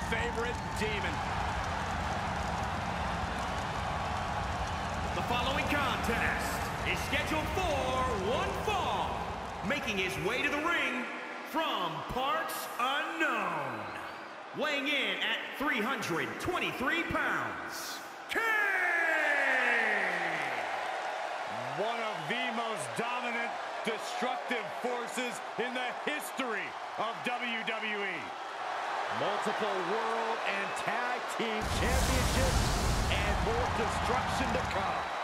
favorite demon. The following contest is scheduled for one fall. Making his way to the ring from parts unknown. Weighing in at 323 pounds, Kane! One of the most dominant, destructive forces in the history of WWE. Multiple world and tag team championships and more destruction to come.